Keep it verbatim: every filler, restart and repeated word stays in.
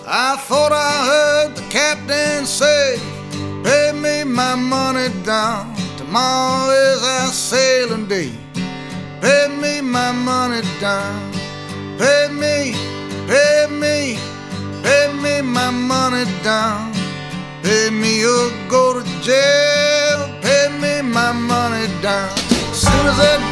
I thought I heard the captain say, pay me my money down, tomorrow is our sailing day. Pay me my money down, pay me, pay me, pay me my money down. Pay me or go to jail, pay me my money down. As soon as that